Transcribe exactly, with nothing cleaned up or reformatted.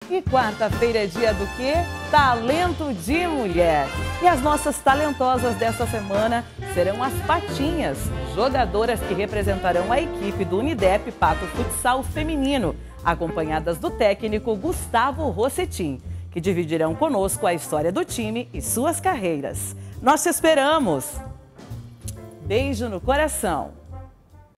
E quarta-feira é dia do quê? Talento de Mulher. E as nossas talentosas desta semana serão as Patinhas, jogadoras que representarão a equipe do Unidep Pato Futsal Feminino, acompanhadas do técnico Gustavo Rossetin, que dividirão conosco a história do time e suas carreiras. Nós te esperamos! Beijo no coração!